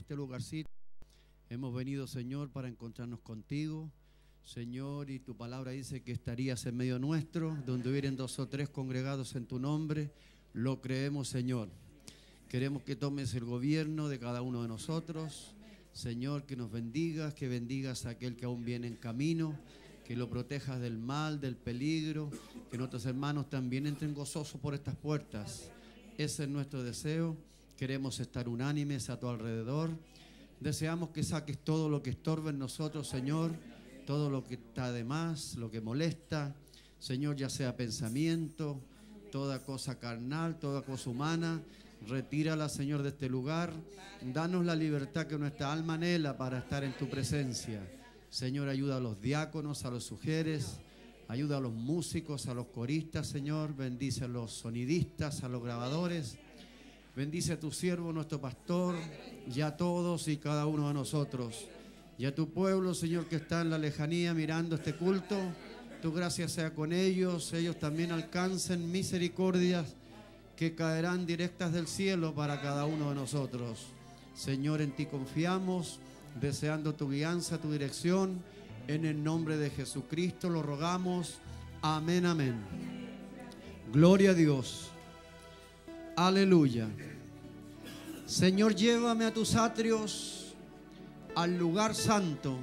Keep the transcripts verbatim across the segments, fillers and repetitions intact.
este lugarcito. Hemos venido, Señor, para encontrarnos contigo, Señor, y tu palabra dice que estarías en medio nuestro, donde hubieran dos o tres congregados en tu nombre. Lo creemos, Señor. Queremos que tomes el gobierno de cada uno de nosotros, Señor, que nos bendigas, que bendigas a aquel que aún viene en camino, que lo protejas del mal, del peligro, que nuestros hermanos también entren gozosos por estas puertas. Ese es nuestro deseo. Queremos estar unánimes a tu alrededor. Deseamos que saques todo lo que estorba en nosotros, Señor, todo lo que está de más, lo que molesta, Señor, ya sea pensamiento, toda cosa carnal, toda cosa humana. Retírala, Señor, de este lugar. Danos la libertad que nuestra alma anhela para estar en tu presencia. Señor, ayuda a los diáconos, a los sugieres, ayuda a los músicos, a los coristas, Señor. Bendice a los sonidistas, a los grabadores. Bendice a tu siervo, nuestro pastor, y a todos y cada uno de nosotros. Y a tu pueblo, Señor, que está en la lejanía mirando este culto. Tu gracia sea con ellos. Ellos también alcancen misericordias que caerán directas del cielo para cada uno de nosotros. Señor, en ti confiamos, deseando tu guianza, tu dirección. En el nombre de Jesucristo lo rogamos. Amén, amén. Gloria a Dios. Aleluya. Señor, llévame a tus atrios, al lugar santo.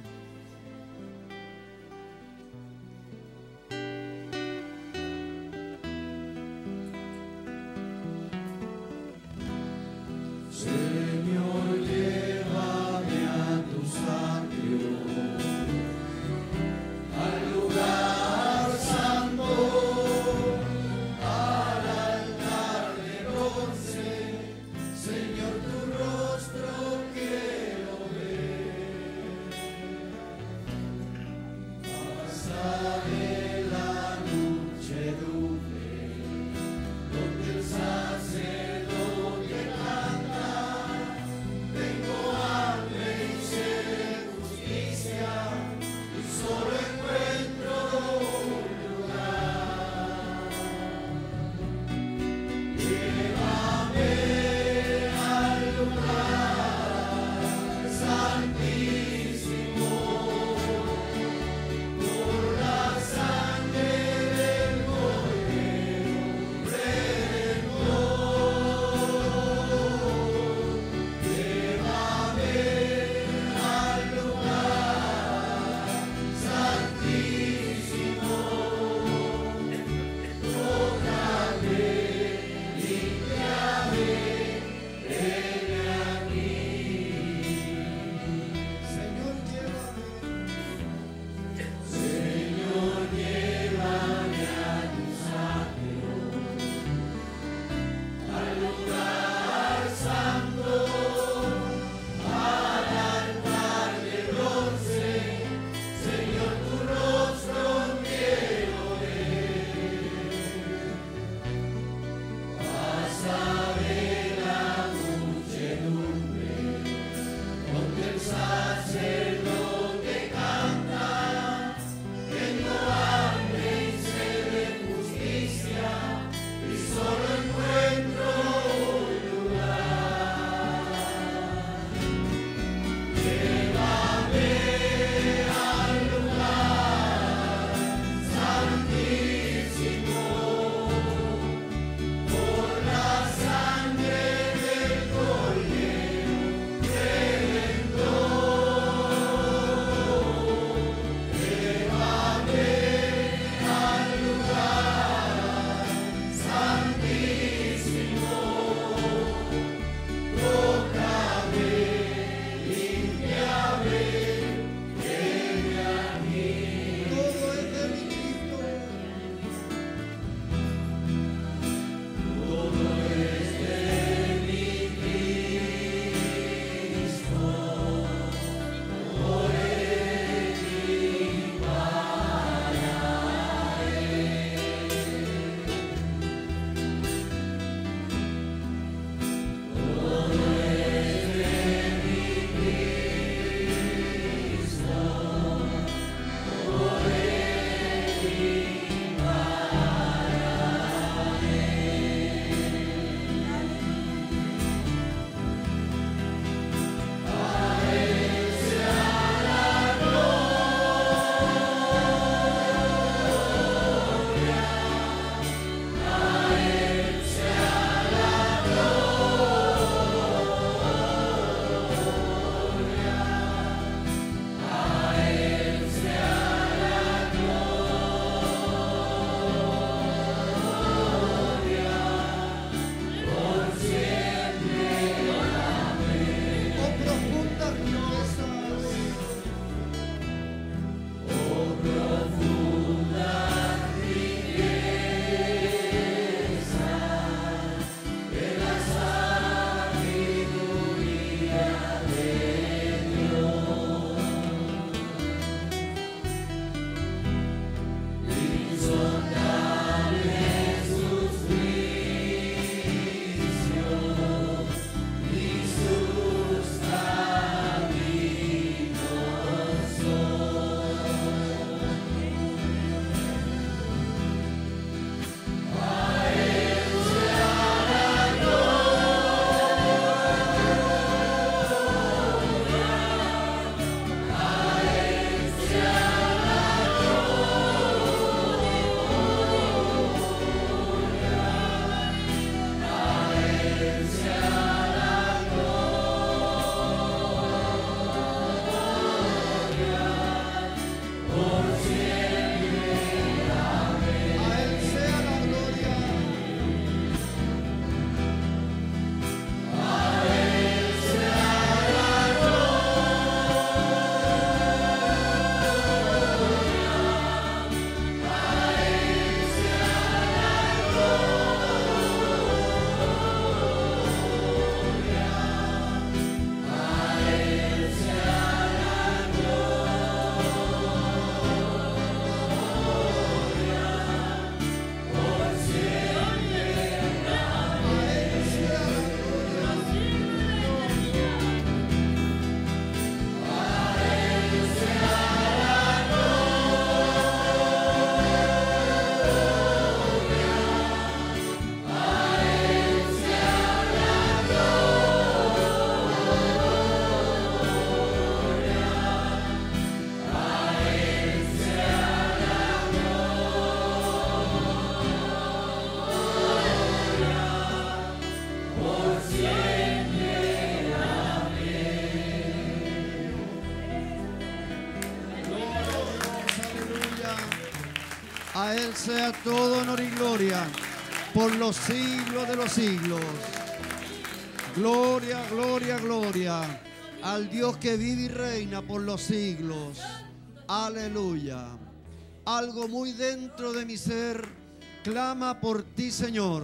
Él sea todo honor y gloria por los siglos de los siglos. Gloria, gloria, gloria al Dios que vive y reina por los siglos. Aleluya. Algo muy dentro de mi ser clama por ti, Señor.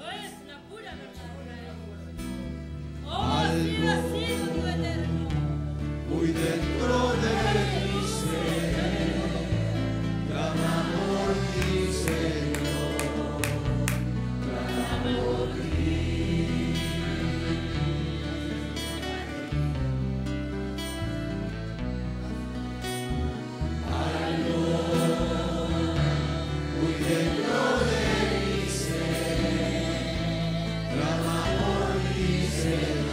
Algo muy dentro de mi ser clama por ti, Señor. Clama por ti. Algo muy dentro de mi ser clama por ti, Señor.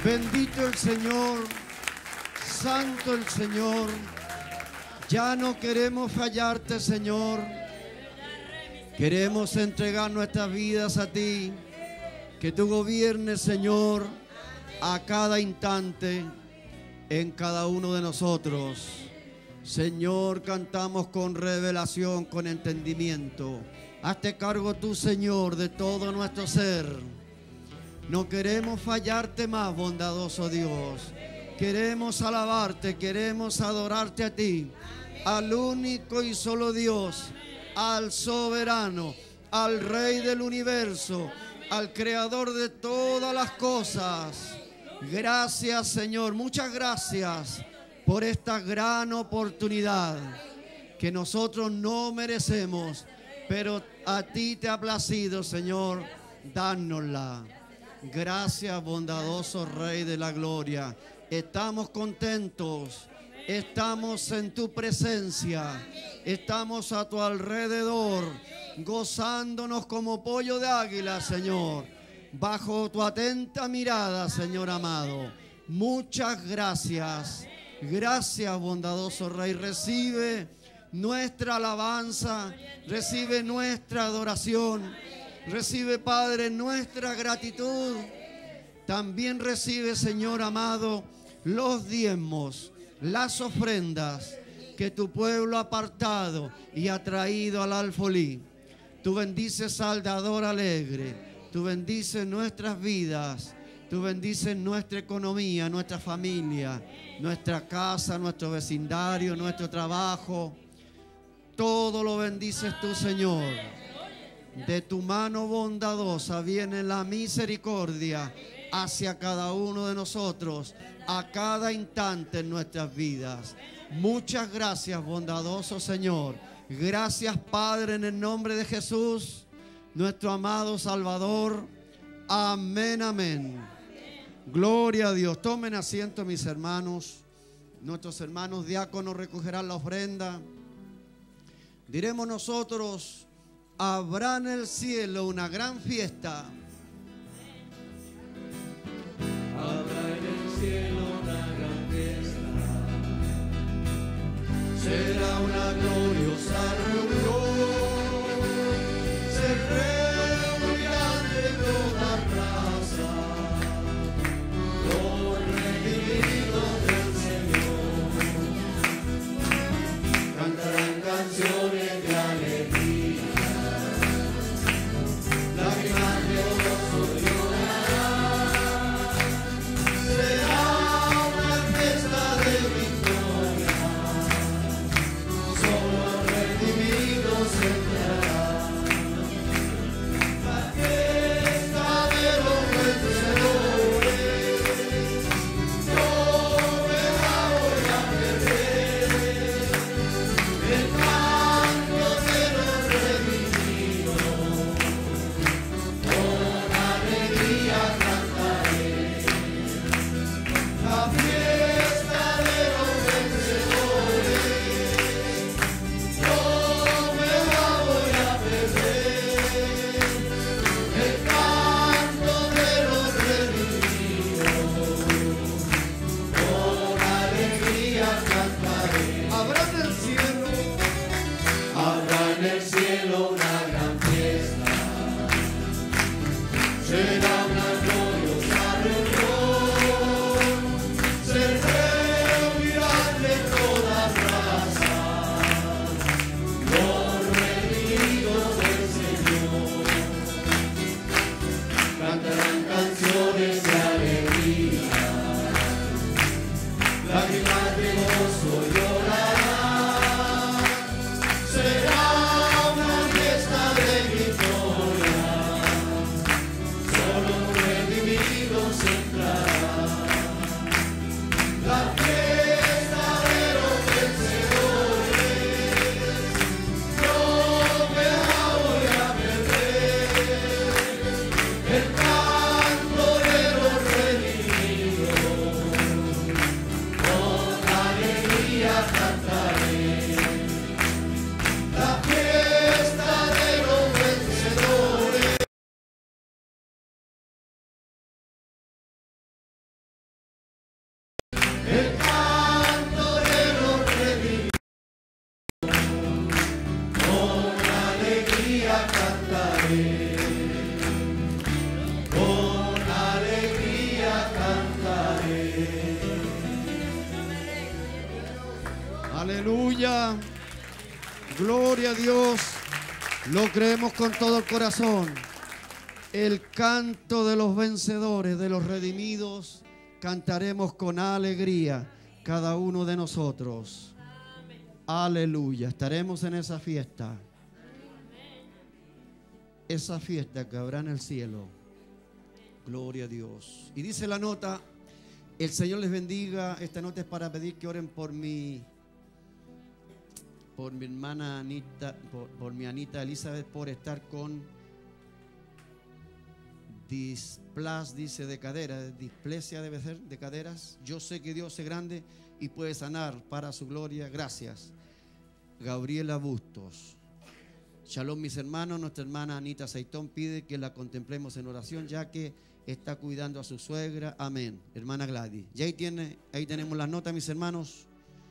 Bendito el Señor, santo el Señor. Ya no queremos fallarte, Señor. Queremos entregar nuestras vidas a ti. Que tú gobiernes, Señor, a cada instante en cada uno de nosotros. Señor, cantamos con revelación, con entendimiento. Hazte cargo tú, Señor, de todo nuestro ser. No queremos fallarte más, bondadoso Dios. Queremos alabarte, queremos adorarte a ti, al único y solo Dios, al soberano, al Rey del universo, al Creador de todas las cosas. Gracias, Señor, muchas gracias por esta gran oportunidad que nosotros no merecemos, pero a ti te ha placido, Señor, dárnosla. Gracias, bondadoso Rey de la gloria. Estamos contentos, estamos en tu presencia, estamos a tu alrededor, gozándonos como pollo de águila, Señor, bajo tu atenta mirada, Señor amado. Muchas gracias, gracias, bondadoso Rey. Recibe nuestra alabanza, recibe nuestra adoración. Recibe, Padre, nuestra gratitud. También recibe, Señor amado, los diezmos, las ofrendas que tu pueblo ha apartado y ha traído al alfolí. Tú bendices al dador alegre. Tú bendices nuestras vidas. Tú bendices nuestra economía, nuestra familia, nuestra casa, nuestro vecindario, nuestro trabajo. Todo lo bendices tú, Señor. De tu mano bondadosa viene la misericordia hacia cada uno de nosotros, a cada instante en nuestras vidas. Muchas gracias, bondadoso Señor. Gracias, Padre, en el nombre de Jesús, nuestro amado Salvador. Amén, amén. Gloria a Dios. Tomen asiento, mis hermanos. Nuestros hermanos diáconos recogerán la ofrenda. Diremos nosotros: habrá en el cielo una gran fiesta. Habrá en el cielo una gran fiesta. Será una gloriosa reunión. Se reunirán de toda raza los redimidos del Señor. Cantarán canciones de alegría. Lágrimas de Aleluya. Gloria a Dios. Lo creemos con todo el corazón. El canto de los vencedores, de los redimidos, cantaremos con alegría cada uno de nosotros. Aleluya. Estaremos en esa fiesta. Esa fiesta que habrá en el cielo. Gloria a Dios. Y dice la nota: el Señor les bendiga. Esta nota es para pedir que oren por mi por mi hermana Anita, por, por mi Anita Elizabeth, por estar con displas, dice, de cadera, displesia debe ser, de caderas. Yo sé que Dios es grande y puede sanar para su gloria. Gracias. Gabriela Bustos. Shalom, mis hermanos. Nuestra hermana Anita Aceitón pide que la contemplemos en oración, ya que está cuidando a su suegra. Amén. Hermana Gladys. Y ahí, tiene, ahí tenemos las notas, mis hermanos.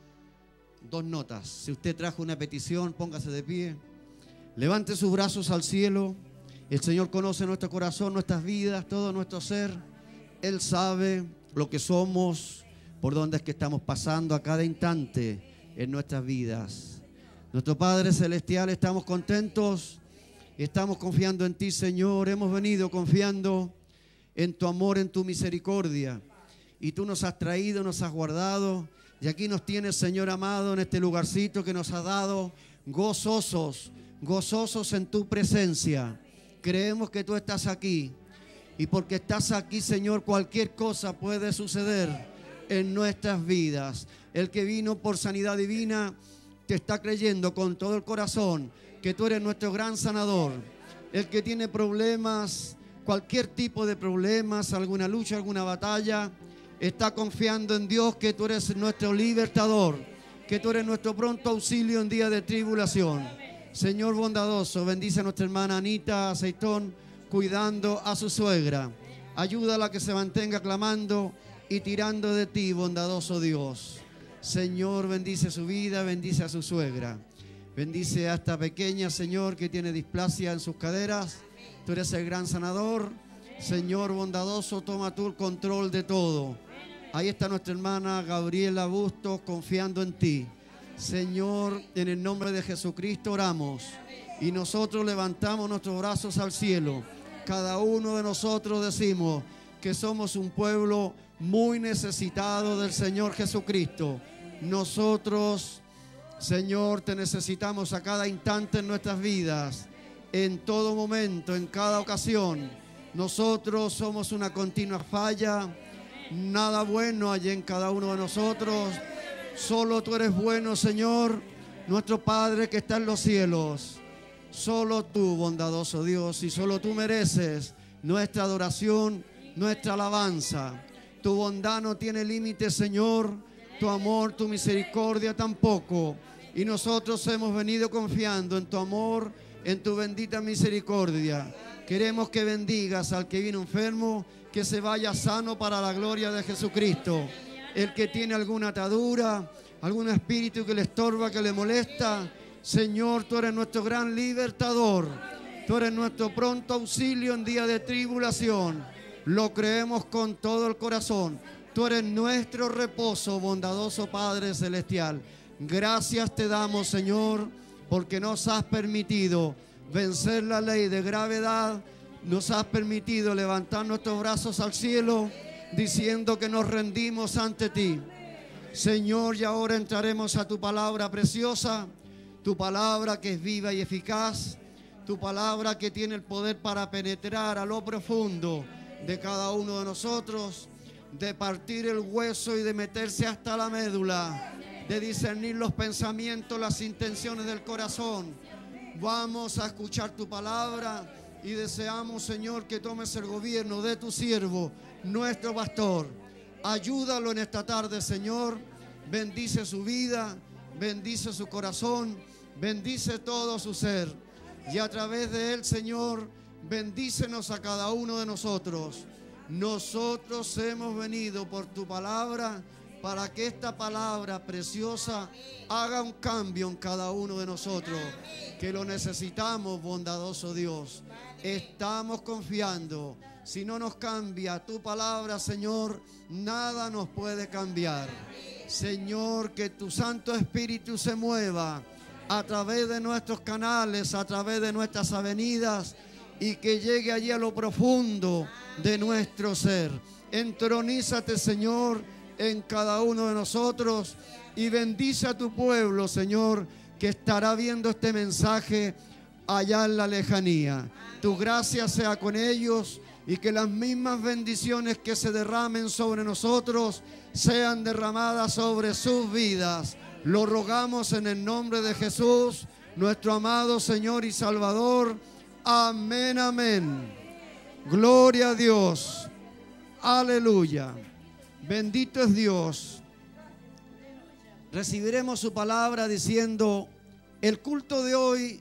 Dos notas. Si usted trajo una petición, póngase de pie. Levante sus brazos al cielo. El Señor conoce nuestro corazón, nuestras vidas, todo nuestro ser. Él sabe lo que somos, por dónde es que estamos pasando a cada instante en nuestras vidas. Nuestro Padre Celestial, estamos contentos y estamos confiando en ti, Señor. Hemos venido confiando en tu amor, en tu misericordia. Y tú nos has traído, nos has guardado. Y aquí nos tienes, Señor amado, en este lugarcito que nos has dado, gozosos, gozosos en tu presencia. Creemos que tú estás aquí. Y porque estás aquí, Señor, cualquier cosa puede suceder en nuestras vidas. El que vino por sanidad divina te está creyendo con todo el corazón que tú eres nuestro gran sanador. El que tiene problemas, cualquier tipo de problemas, alguna lucha, alguna batalla, está confiando en Dios, que tú eres nuestro libertador, que tú eres nuestro pronto auxilio en día de tribulación. Señor bondadoso, bendice a nuestra hermana Anita Aceitón, cuidando a su suegra. Ayúdala a que se mantenga clamando y tirando de ti, bondadoso Dios. Señor, bendice su vida, bendice a su suegra. Bendice a esta pequeña, Señor, que tiene displasia en sus caderas. Tú eres el gran sanador. Señor bondadoso, toma tú el control de todo. Ahí está nuestra hermana Gabriela Bustos, confiando en ti. Señor, en el nombre de Jesucristo oramos. Y nosotros levantamos nuestros brazos al cielo. Cada uno de nosotros decimos que somos un pueblo muy necesitado del Señor Jesucristo. Nosotros, Señor, te necesitamos a cada instante en nuestras vidas, en todo momento, en cada ocasión. Nosotros somos una continua falla. Nada bueno hay en cada uno de nosotros. Solo tú eres bueno, Señor, nuestro Padre que está en los cielos. Solo tú, bondadoso Dios, y solo tú mereces nuestra adoración, nuestra alabanza. Tu bondad no tiene límites, Señor. Tu amor, tu misericordia tampoco. Y nosotros hemos venido confiando en tu amor, en tu bendita misericordia. Queremos que bendigas al que vino enfermo, que se vaya sano para la gloria de Jesucristo. El que tiene alguna atadura, algún espíritu que le estorba, que le molesta, Señor, tú eres nuestro gran libertador. Tú eres nuestro pronto auxilio en día de tribulación. Lo creemos con todo el corazón. Tú eres nuestro reposo, bondadoso Padre Celestial. Gracias te damos, Señor, porque nos has permitido vencer la ley de gravedad. Nos has permitido levantar nuestros brazos al cielo, diciendo que nos rendimos ante ti. Señor, y ahora entraremos a tu palabra preciosa, tu palabra que es viva y eficaz, tu palabra que tiene el poder para penetrar a lo profundo de cada uno de nosotros, de partir el hueso y de meterse hasta la médula, de discernir los pensamientos, las intenciones del corazón. Vamos a escuchar tu palabra y deseamos, Señor, que tomes el gobierno de tu siervo, nuestro pastor. Ayúdalo en esta tarde, Señor. Bendice su vida, bendice su corazón, bendice todo su ser. Y a través de él, Señor, bendícenos a cada uno de nosotros. Nosotros hemos venido por tu palabra para que esta palabra preciosa haga un cambio en cada uno de nosotros, que lo necesitamos, bondadoso Dios. Estamos confiando. Si no nos cambia tu palabra, Señor, nada nos puede cambiar. Señor, que tu Santo Espíritu se mueva a través de nuestros canales, a través de nuestras avenidas, y que llegue allí a lo profundo de nuestro ser. Entronízate, Señor, en cada uno de nosotros y bendice a tu pueblo, Señor, que estará viendo este mensaje allá en la lejanía. Tu gracia sea con ellos y que las mismas bendiciones que se derramen sobre nosotros sean derramadas sobre sus vidas. Lo rogamos en el nombre de Jesús, nuestro amado Señor y Salvador. Amén, amén. Gloria a Dios. Aleluya. Bendito es Dios. Recibiremos su palabra diciendo: el culto de hoy